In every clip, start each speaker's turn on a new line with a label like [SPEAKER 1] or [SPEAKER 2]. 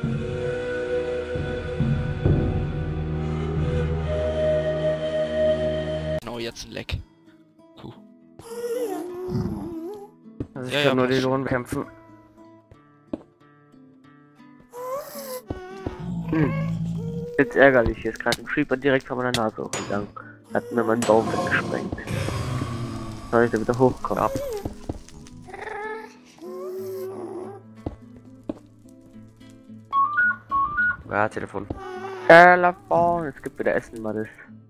[SPEAKER 1] Genau, jetzt ein Leck. Puh.
[SPEAKER 2] Also ich
[SPEAKER 1] Ja,
[SPEAKER 2] kann
[SPEAKER 1] ja,
[SPEAKER 2] nur
[SPEAKER 1] passt
[SPEAKER 2] die
[SPEAKER 1] schon.
[SPEAKER 2] Lohn bekämpfen. Jetzt ärgerlich, hier ist gerade ein Creeper direkt vor meiner Nase hochgegangen. Hat mir meinen Baum weggesprengt. Soll ich da wieder hochkommen? Ja.
[SPEAKER 3] Ja, Telefon.
[SPEAKER 2] Telefon, es gibt wieder Essen, Mannes.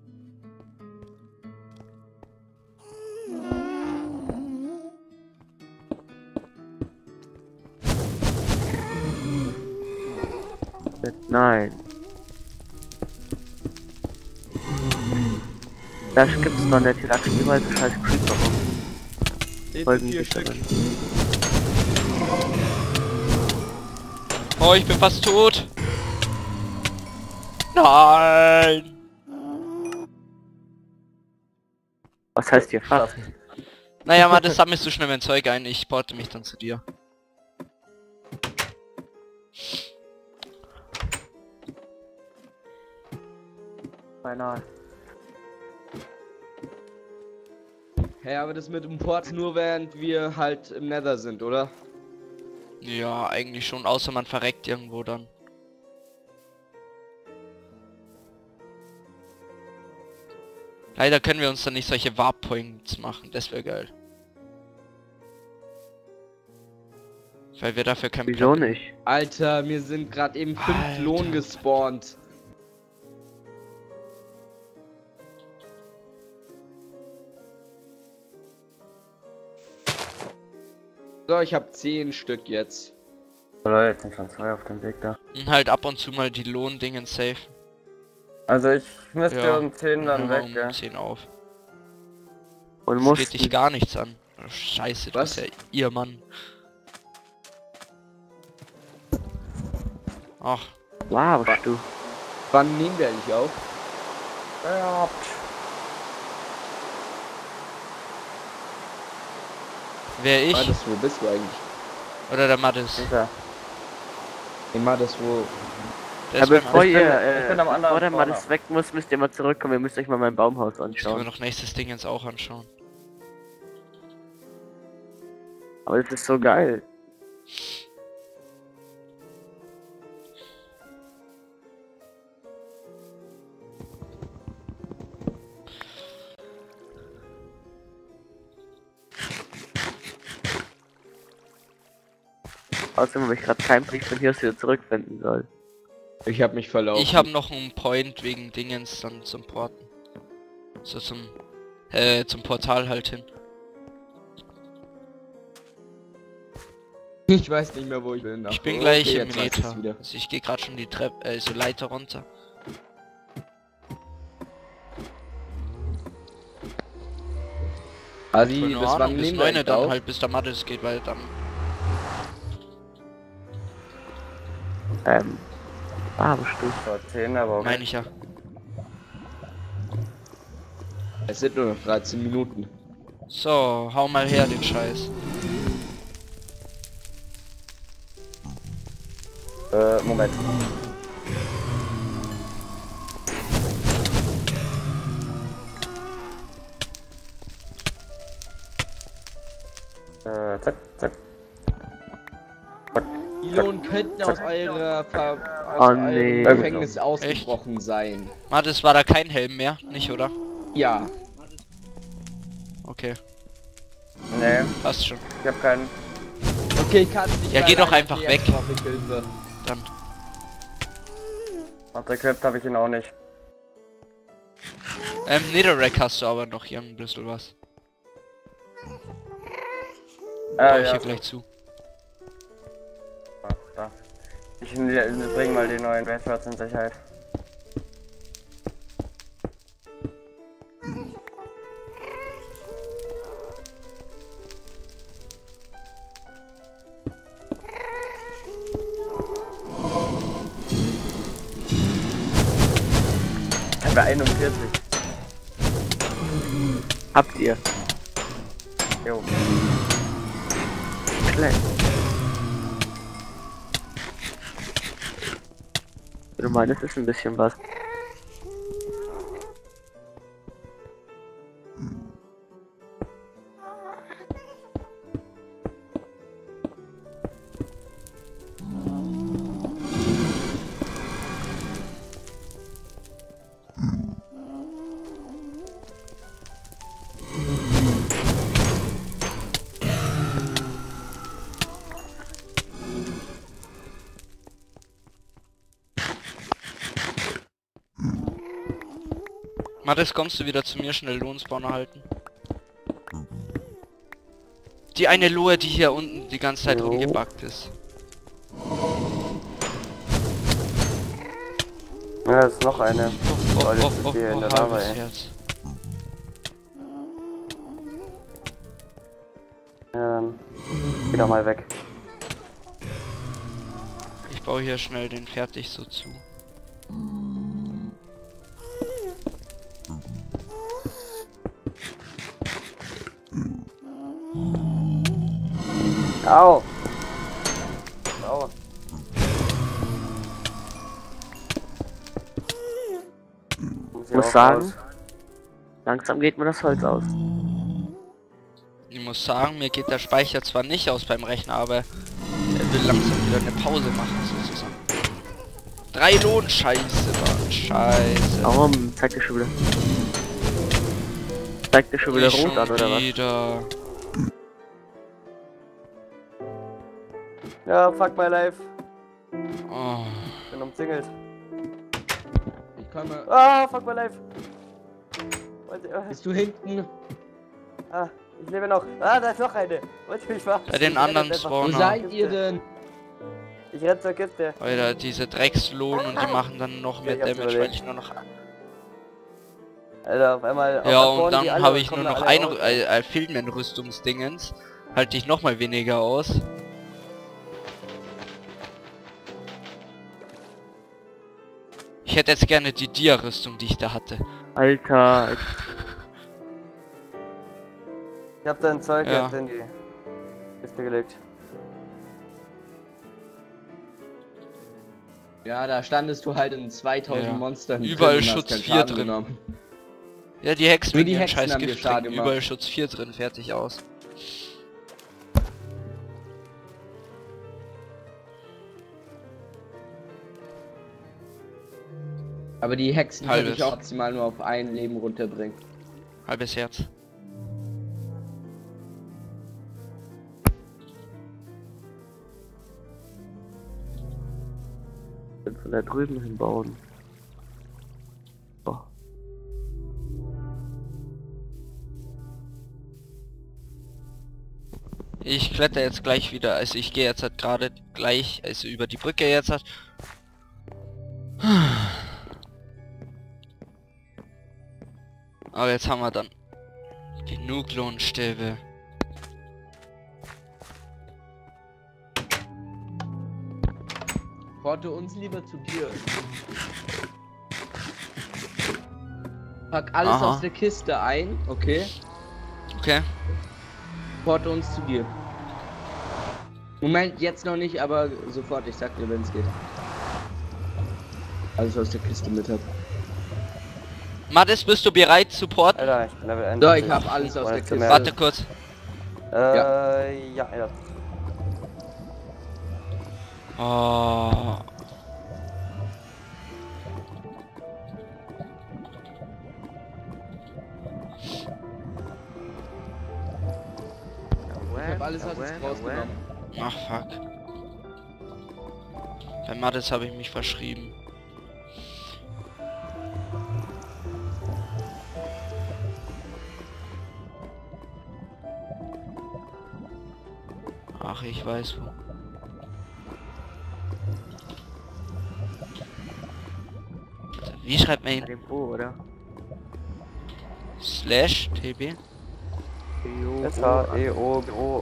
[SPEAKER 2] Nein. Das gibt's noch nicht, hier lag überall so scheiß Creeper rum. Folgen
[SPEAKER 4] 4
[SPEAKER 2] sich
[SPEAKER 4] Stück.
[SPEAKER 2] darin.
[SPEAKER 1] Oh, ich bin fast tot. Nein.
[SPEAKER 2] Was heißt hier fast?
[SPEAKER 1] Naja, Mann, das sammelst du schnell mein Zeug ein. Ich porte mich dann zu dir.
[SPEAKER 2] Beinahe.
[SPEAKER 4] Ja, aber das mit dem Port nur während wir halt im Nether sind, oder?
[SPEAKER 1] Ja, eigentlich schon, außer man verreckt irgendwo dann. Leider können wir uns dann nicht solche Warp Points machen, das wäre geil. Weil wir dafür kein
[SPEAKER 2] Wieso
[SPEAKER 1] Platz-
[SPEAKER 2] nicht?
[SPEAKER 4] Alter, mir sind gerade eben 5
[SPEAKER 1] Alter.
[SPEAKER 4] Lohn gespawnt. So, ich habe 10 Stück jetzt.
[SPEAKER 3] Oder jetzt sind schon 2 auf dem Weg da.
[SPEAKER 1] Und halt ab und zu mal die Lohndingen safe.
[SPEAKER 3] Also ich müsste
[SPEAKER 1] Ja,
[SPEAKER 3] um 10 dann weg,
[SPEAKER 1] um
[SPEAKER 3] ja.
[SPEAKER 1] 10 auf.
[SPEAKER 2] Und
[SPEAKER 1] Das
[SPEAKER 2] muss
[SPEAKER 1] geht dich gar nichts an. Oh, Scheiße, du
[SPEAKER 4] Was?
[SPEAKER 1] bist ja ihr Mann. Ach,
[SPEAKER 2] laberst du?
[SPEAKER 4] Wann nehmen wir eigentlich auf?
[SPEAKER 3] Ja.
[SPEAKER 1] wer ich?
[SPEAKER 4] Mattes, wo bist du eigentlich?
[SPEAKER 1] Oder der Mattes?
[SPEAKER 3] Hinter.
[SPEAKER 4] Hey, Mattes, wo?
[SPEAKER 1] Der
[SPEAKER 2] Ja,
[SPEAKER 1] ist beim
[SPEAKER 2] bevor
[SPEAKER 1] Mattes.
[SPEAKER 2] ihr,
[SPEAKER 3] ich bin am anderen
[SPEAKER 2] bevor der
[SPEAKER 3] Spawner.
[SPEAKER 2] Mattes weg muss, müsst ihr mal zurückkommen. Ihr müsst euch mal mein Baumhaus
[SPEAKER 1] Das können wir
[SPEAKER 2] anschauen.
[SPEAKER 1] noch nächstes Ding jetzt auch anschauen.
[SPEAKER 2] Aber das ist so geil. Außerdem habe ich gerade keinen Blick von hier aus wieder zurückfinden soll.
[SPEAKER 4] Ich habe mich verlaufen.
[SPEAKER 1] Ich habe noch einen Point wegen Dingens dann zum Porten. So zum Portal halt hin.
[SPEAKER 4] Ich weiß nicht mehr, wo ich bin.
[SPEAKER 1] Ich bin
[SPEAKER 4] Okay,
[SPEAKER 1] gleich im
[SPEAKER 4] jetzt weiß ich's
[SPEAKER 1] Nether.
[SPEAKER 4] wieder.
[SPEAKER 1] Also ich gehe gerade schon die Treppe, so Leiter runter.
[SPEAKER 4] Adi,
[SPEAKER 1] Keine
[SPEAKER 4] bis wann
[SPEAKER 1] Ahnung, bis
[SPEAKER 4] nehmen wir
[SPEAKER 1] 9
[SPEAKER 4] eigentlich
[SPEAKER 1] dann
[SPEAKER 4] auf?
[SPEAKER 1] halt, bis der Mattes geht, weil dann...
[SPEAKER 2] Laberst du?
[SPEAKER 3] So, 10, aber okay.
[SPEAKER 1] Meine ich ja.
[SPEAKER 4] Es sind nur noch 13 Minuten.
[SPEAKER 1] So, hau mal her den Scheiß.
[SPEAKER 3] Moment. Zack, zack.
[SPEAKER 4] Die Lohn könnten aus eurer
[SPEAKER 2] Oh,
[SPEAKER 4] eurem
[SPEAKER 2] nee.
[SPEAKER 4] Gefängnis ausgebrochen sein.
[SPEAKER 1] Mattes, war da kein Helm mehr? Nicht, oder?
[SPEAKER 4] Ja.
[SPEAKER 1] Okay,
[SPEAKER 3] Nee,
[SPEAKER 1] passt schon.
[SPEAKER 3] ich hab keinen.
[SPEAKER 4] Okay, ich kann nicht.
[SPEAKER 1] Ja,
[SPEAKER 4] mehr
[SPEAKER 1] geh doch
[SPEAKER 4] rein,
[SPEAKER 1] einfach
[SPEAKER 4] okay,
[SPEAKER 1] weg.
[SPEAKER 4] jetzt brauch ich Hilfe.
[SPEAKER 1] Dann.
[SPEAKER 3] Equipped habe ich ihn auch nicht.
[SPEAKER 1] Netherrack hast du aber noch hier ein bisschen was. Baue ich
[SPEAKER 3] Ja.
[SPEAKER 1] hier gleich zu.
[SPEAKER 3] Da. Ich bring mal die neuen Redshirts in Sicherheit. Bei 41.
[SPEAKER 2] Habt ihr?
[SPEAKER 3] Jo.
[SPEAKER 2] Klein. du meinst, ist ein bisschen was.
[SPEAKER 1] Mathis, kommst du wieder zu mir, schnell Lohnspawner halten? Die eine Lohe, die hier unten die ganze Zeit
[SPEAKER 2] Jo.
[SPEAKER 1] rumgebackt ist.
[SPEAKER 3] Ja, das ist noch eine.
[SPEAKER 1] Oh,
[SPEAKER 3] jetzt
[SPEAKER 1] oh,
[SPEAKER 3] ist
[SPEAKER 1] oh,
[SPEAKER 3] die in der
[SPEAKER 1] halbes
[SPEAKER 3] Lava, ey.
[SPEAKER 1] Herz.
[SPEAKER 3] Ja, dann geh doch mal weg.
[SPEAKER 1] Ich baue hier schnell den fertig so zu.
[SPEAKER 3] Au! Au!
[SPEAKER 2] Ich muss sagen, langsam geht mir das Holz aus.
[SPEAKER 1] Ich muss sagen, mir geht der Speicher zwar nicht aus beim Rechner, aber er will langsam wieder eine Pause machen sozusagen. 3 Lohn, scheiße, Mann, scheiße.
[SPEAKER 2] Warum? Zeigt dir schon wieder. Zeigt dir schon wieder
[SPEAKER 1] Nicht
[SPEAKER 2] rot an, oder was?
[SPEAKER 1] wieder.
[SPEAKER 3] Ja, fuck my life.
[SPEAKER 1] Oh.
[SPEAKER 3] Bin umzingelt.
[SPEAKER 4] Ich komme.
[SPEAKER 3] Ah, fuck my life.
[SPEAKER 4] Bist du hinten?
[SPEAKER 3] Ah, ich lebe noch. Ah, da ist noch eine. Wollte mich verarschen.
[SPEAKER 1] Bei den
[SPEAKER 3] Ich renne
[SPEAKER 1] anderen
[SPEAKER 3] jetzt einfach
[SPEAKER 1] Spawner.
[SPEAKER 4] Wo
[SPEAKER 3] zur
[SPEAKER 4] seid
[SPEAKER 3] Kiste.
[SPEAKER 4] ihr denn?
[SPEAKER 3] Ich renne zur Kiste.
[SPEAKER 1] Alter, diese Dreckslohn und die machen dann noch mehr
[SPEAKER 3] ich hab's
[SPEAKER 1] Damage, weil
[SPEAKER 3] überlebt.
[SPEAKER 1] ich nur noch...
[SPEAKER 3] Alter, auf einmal.
[SPEAKER 1] Ja,
[SPEAKER 3] auf
[SPEAKER 1] und dann habe ich nur noch ein
[SPEAKER 3] ein.
[SPEAKER 1] Filmen-Rüstungsdingens. Halte ich noch mal weniger aus. Ich hätte jetzt gerne die Dia-Rüstung, die ich da hatte.
[SPEAKER 2] Alter,
[SPEAKER 3] Ich hab dein Zeug
[SPEAKER 1] Ja.
[SPEAKER 3] jetzt in die Kiste gelegt.
[SPEAKER 4] Ja, da standest du halt in 2000
[SPEAKER 1] Ja.
[SPEAKER 4] Monstern.
[SPEAKER 1] Überall
[SPEAKER 4] drin und hast
[SPEAKER 1] Schutz
[SPEAKER 4] keinen
[SPEAKER 1] 4
[SPEAKER 4] Schaden
[SPEAKER 1] drin.
[SPEAKER 4] genommen.
[SPEAKER 1] Ja, die Hexen
[SPEAKER 4] Nur
[SPEAKER 1] wegen
[SPEAKER 4] die
[SPEAKER 1] dem
[SPEAKER 4] Hexen
[SPEAKER 1] scheiß
[SPEAKER 4] haben dir
[SPEAKER 1] Gift
[SPEAKER 4] Schaden
[SPEAKER 1] trinken.
[SPEAKER 4] gemacht.
[SPEAKER 1] Überall Schutz 4 drin, fertig aus.
[SPEAKER 4] Aber die Hexen
[SPEAKER 1] Halbes.
[SPEAKER 4] würde ich auch maximal nur auf ein Leben runterbringen.
[SPEAKER 1] Halbes Herz.
[SPEAKER 2] ich von da drüben hinbauen. Oh.
[SPEAKER 1] Ich kletter jetzt gleich wieder, also ich gehe jetzt halt gerade gleich, also über die Brücke jetzt halt. Aber jetzt haben wir dann genug Lohnstäbe.
[SPEAKER 4] Porte uns lieber zu dir. Pack alles
[SPEAKER 1] Aha.
[SPEAKER 4] aus der Kiste ein, okay?
[SPEAKER 1] Okay.
[SPEAKER 4] Porte uns zu dir. Moment, jetzt noch nicht, aber sofort, ich sag dir, wenn es geht. Alles aus der Kiste mit hab.
[SPEAKER 1] Mathis, bist du bereit zu porten?
[SPEAKER 3] Alter, ich bin Level 1.
[SPEAKER 4] So, ich hab alles aus der Kiste.
[SPEAKER 1] Warte kurz.
[SPEAKER 3] Ja, ja.
[SPEAKER 1] Oh.
[SPEAKER 4] Ich hab alles aus rausgenommen.
[SPEAKER 1] Ach fuck. Bei Mathis habe ich mich verschrieben. Ach, ich weiß wo. Wie schreibt man ihn?
[SPEAKER 2] Dem Bo, oder?
[SPEAKER 1] Slash TB?
[SPEAKER 3] S-H-E-O-G-O.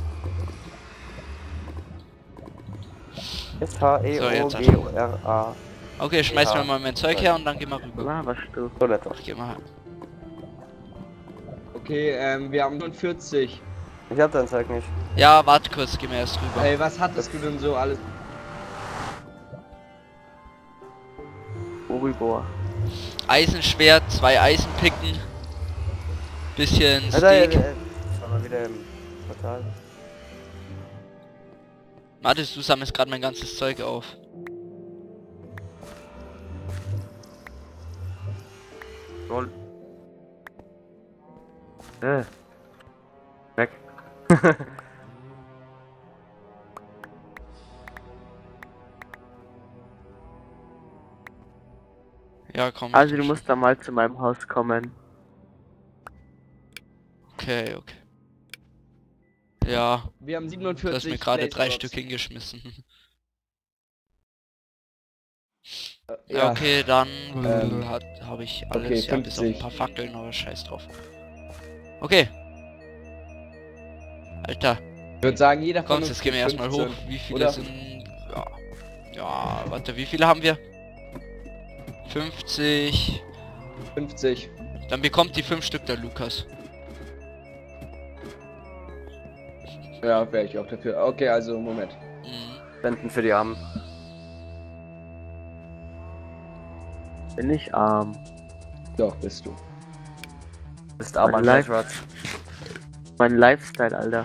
[SPEAKER 3] S-H-E-O-G-O-R-A.
[SPEAKER 1] Okay, schmeiß
[SPEAKER 3] Ja.
[SPEAKER 1] mir mal mein Zeug her und dann geh mal rüber.
[SPEAKER 2] Lavastuhl.
[SPEAKER 3] So, letzter.
[SPEAKER 1] Ach, geh mal.
[SPEAKER 4] Okay, wir haben nur 40.
[SPEAKER 3] Ich hab dein Zeug nicht.
[SPEAKER 1] Ja, warte kurz, geh mir erst rüber.
[SPEAKER 4] Ey, was hattest du denn so alles?
[SPEAKER 2] rüber.
[SPEAKER 1] Eisenschwert, 2 Eisenpicken. Bisschen
[SPEAKER 3] Alter,
[SPEAKER 1] Steak.
[SPEAKER 3] das war mal wieder im Portal.
[SPEAKER 1] Mathis, du sammelst gerade mein ganzes Zeug auf.
[SPEAKER 3] Lol. Weg.
[SPEAKER 1] Ja, komm.
[SPEAKER 2] Also du musst da mal zu meinem Haus kommen.
[SPEAKER 1] Okay, okay. Ja,
[SPEAKER 4] Wir haben
[SPEAKER 1] du
[SPEAKER 4] 47.
[SPEAKER 1] hast mir gerade 3
[SPEAKER 4] Blaze
[SPEAKER 1] Stück
[SPEAKER 4] Drops.
[SPEAKER 1] hingeschmissen.
[SPEAKER 4] Ja,
[SPEAKER 1] Ja, okay, dann
[SPEAKER 4] ähm,
[SPEAKER 1] habe ich
[SPEAKER 4] okay,
[SPEAKER 1] alles, ja, bis auf ein
[SPEAKER 4] 50.
[SPEAKER 1] paar Fackeln, aber scheiß drauf. Okay. Alter,
[SPEAKER 4] Ich würde sagen, jeder von
[SPEAKER 1] komm,
[SPEAKER 4] uns
[SPEAKER 1] jetzt gehen wir erstmal hoch.
[SPEAKER 4] 15,
[SPEAKER 1] Wie viele
[SPEAKER 4] oder?
[SPEAKER 1] sind... Ja. Ja, warte, wie viele haben wir? 50.
[SPEAKER 4] 50.
[SPEAKER 1] Dann bekommt die 5 Stück der Lukas.
[SPEAKER 4] Ja, wäre ich auch dafür. Okay, also Moment.
[SPEAKER 1] Mhm.
[SPEAKER 3] Spenden für die Armen.
[SPEAKER 2] Bin ich arm.
[SPEAKER 4] Doch, bist du.
[SPEAKER 3] Bist arm an
[SPEAKER 2] Live-
[SPEAKER 3] Blaze Rods.
[SPEAKER 2] Mein Lifestyle, Alter.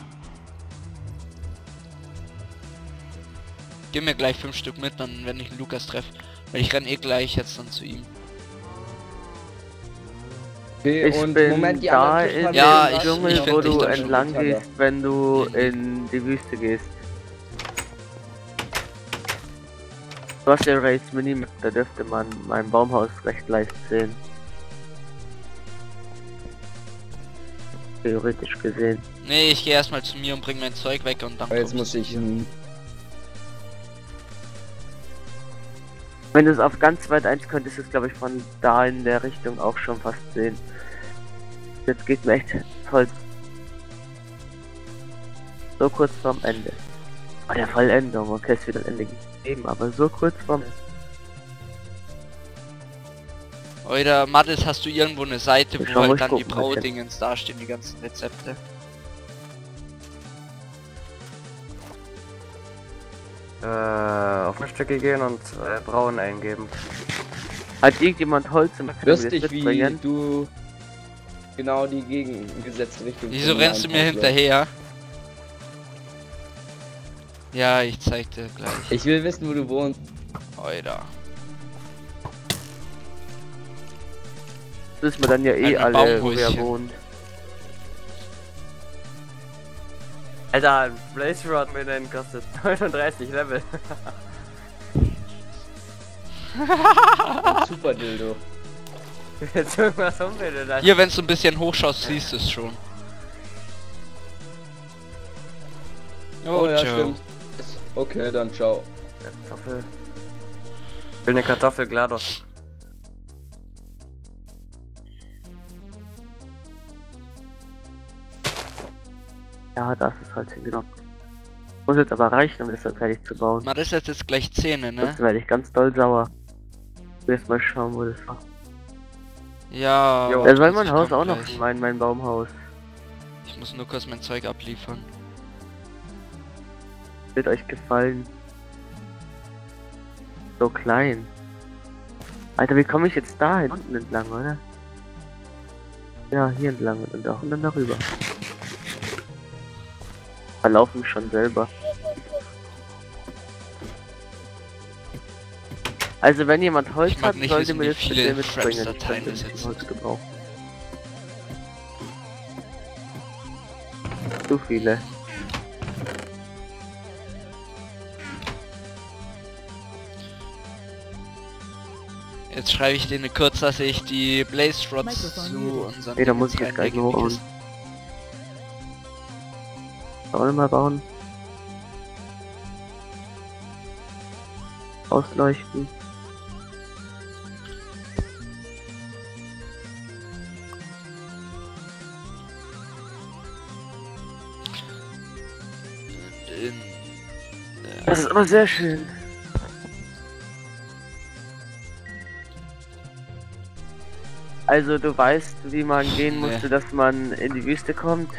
[SPEAKER 1] Gib mir gleich 5 Stück mit, dann wenn ich den Lukas treffe. Weil ich renne eh gleich jetzt dann zu ihm.
[SPEAKER 4] Okay,
[SPEAKER 2] Ich
[SPEAKER 4] und
[SPEAKER 2] bin
[SPEAKER 4] Moment, die
[SPEAKER 2] da
[SPEAKER 4] anderen
[SPEAKER 2] in
[SPEAKER 1] Ja,
[SPEAKER 2] dem
[SPEAKER 1] ich
[SPEAKER 2] Dschungel,
[SPEAKER 1] find
[SPEAKER 2] wo
[SPEAKER 1] dich
[SPEAKER 2] du
[SPEAKER 1] dann schon
[SPEAKER 2] entlang
[SPEAKER 4] totaler.
[SPEAKER 2] gehst, wenn du
[SPEAKER 1] Mhm.
[SPEAKER 2] in die Wüste gehst. Du hast ja Race Minimap, da dürfte man mein Baumhaus recht leicht sehen. Theoretisch gesehen.
[SPEAKER 1] Nee, ich gehe erstmal zu mir und bring mein Zeug weg und dann
[SPEAKER 4] Aber jetzt
[SPEAKER 1] komm
[SPEAKER 4] muss ich...
[SPEAKER 2] Wenn du es auf ganz weit eins könntest, ist glaube ich von da in der Richtung auch schon fast sehen. Jetzt geht mir echt voll. So kurz vorm Ende. Oh, der Vollendung, okay, ist wieder ein Ende gegeben, aber so kurz vorm
[SPEAKER 1] Oder Mathis, hast du irgendwo eine Seite,
[SPEAKER 2] Ich
[SPEAKER 1] wo
[SPEAKER 2] schau,
[SPEAKER 1] halt
[SPEAKER 2] muss
[SPEAKER 1] dann die
[SPEAKER 2] gucken, was
[SPEAKER 1] Braudingens dastehen, die ganzen Rezepte?
[SPEAKER 3] Auf Frühstücke gehen und Brauen eingeben.
[SPEAKER 2] Hat irgendjemand Holz im
[SPEAKER 4] Lustig, wie du genau die gegengesetzte Richtung...
[SPEAKER 1] Wieso
[SPEAKER 4] von
[SPEAKER 1] rennst du
[SPEAKER 4] meinem
[SPEAKER 1] mir
[SPEAKER 4] Haus
[SPEAKER 1] hinterher? Ja, ich zeig dir gleich.
[SPEAKER 4] läufst. Ich will wissen, wo du wohnst.
[SPEAKER 1] Alter.
[SPEAKER 2] Das wissen wir dann ja eh
[SPEAKER 1] Ein
[SPEAKER 2] alle, wo
[SPEAKER 1] Baumhäuschen.
[SPEAKER 2] wir wohnen.
[SPEAKER 3] Alter, Blaze Rod mit den kostet 39 Level.
[SPEAKER 4] Super Dildo.
[SPEAKER 3] Jetzt irgendwas umbildet. Alter.
[SPEAKER 1] Hier, wenn du ein bisschen hochschaust, siehst du es schon.
[SPEAKER 4] Oh ja,
[SPEAKER 1] Joe.
[SPEAKER 4] stimmt. Okay, dann ciao.
[SPEAKER 3] Kartoffel. Ich will eine Kartoffel GLaDOS.
[SPEAKER 2] Ja, das ist halt hingenommen. Muss jetzt aber reichen, um das dann fertig zu bauen.
[SPEAKER 1] Mathis hat jetzt gleich Zähne, ne?
[SPEAKER 2] Sonst werde ich ganz doll sauer. Ich will jetzt mal schauen, wo das war.
[SPEAKER 1] Ja.
[SPEAKER 3] Jo.
[SPEAKER 2] Da soll
[SPEAKER 1] ich
[SPEAKER 2] mein Haus
[SPEAKER 1] komm
[SPEAKER 2] auch noch
[SPEAKER 1] gleich.
[SPEAKER 2] mein Baumhaus.
[SPEAKER 1] Ich muss nur kurz mein Zeug abliefern.
[SPEAKER 2] Wird euch gefallen. So klein. Alter, wie komme ich jetzt dahin? Unten entlang, oder? Ja, hier entlang und auch und dann darüber. Verlaufen schon selber. Also wenn jemand Holz
[SPEAKER 1] Ich mag
[SPEAKER 2] hat,
[SPEAKER 1] nicht
[SPEAKER 2] sollte
[SPEAKER 1] wissen,
[SPEAKER 2] mir
[SPEAKER 1] wie
[SPEAKER 2] das
[SPEAKER 1] viele
[SPEAKER 2] bitte mitbringen. Ich
[SPEAKER 1] Frames-Dateien
[SPEAKER 2] könnte
[SPEAKER 1] das
[SPEAKER 2] ein
[SPEAKER 1] jetzt
[SPEAKER 2] bisschen Holz
[SPEAKER 1] sind.
[SPEAKER 2] gebrauchen. Zu viele.
[SPEAKER 1] Jetzt schreibe ich denen kurz, dass ich die Blaze Rods zu unseren
[SPEAKER 2] Nee, da muss
[SPEAKER 1] Dingens
[SPEAKER 2] ich jetzt gleich
[SPEAKER 1] reinlege in die
[SPEAKER 2] hochbauen.
[SPEAKER 1] Kisten.
[SPEAKER 2] Sollen wir mal bauen? Ausleuchten. Das ist aber sehr schön. Also du weißt, wie man gehen
[SPEAKER 1] Nee.
[SPEAKER 2] musste, dass man in die Wüste kommt.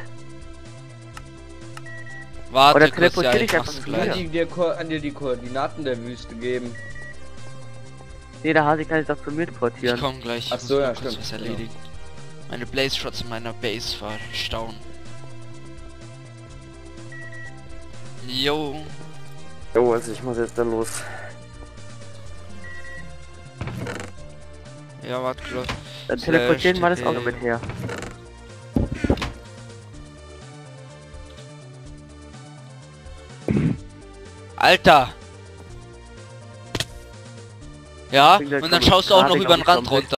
[SPEAKER 1] Warte
[SPEAKER 2] Oder
[SPEAKER 1] kurz,
[SPEAKER 2] teleportier
[SPEAKER 1] ja,
[SPEAKER 2] dich
[SPEAKER 1] ich
[SPEAKER 2] einfach
[SPEAKER 1] mach's
[SPEAKER 2] zu
[SPEAKER 1] gleich.
[SPEAKER 2] mir.
[SPEAKER 4] Kann dir die Koordinaten der Wüste geben.
[SPEAKER 2] Nee, der Hasi kann sich doch zu mir
[SPEAKER 1] Ich
[SPEAKER 2] portieren.
[SPEAKER 1] komm gleich. Ich
[SPEAKER 4] Ach so,
[SPEAKER 1] muss
[SPEAKER 4] ja,
[SPEAKER 1] mal kurz
[SPEAKER 4] stimmt.
[SPEAKER 1] was erledigen. Meine Blaze Shots in meiner Base verstauen. Jo.
[SPEAKER 3] Oh, also ich muss jetzt dann los.
[SPEAKER 1] Ja, warte, Claude.
[SPEAKER 2] Dann teleportieren wir das auch
[SPEAKER 1] TP.
[SPEAKER 2] noch mit her.
[SPEAKER 1] Alter! Ja,
[SPEAKER 2] Wie gesagt,
[SPEAKER 1] und dann
[SPEAKER 2] komm,
[SPEAKER 1] schaust du auch noch
[SPEAKER 2] gerade
[SPEAKER 1] über den
[SPEAKER 2] komm ich
[SPEAKER 1] Rand
[SPEAKER 2] komplett.
[SPEAKER 1] runter.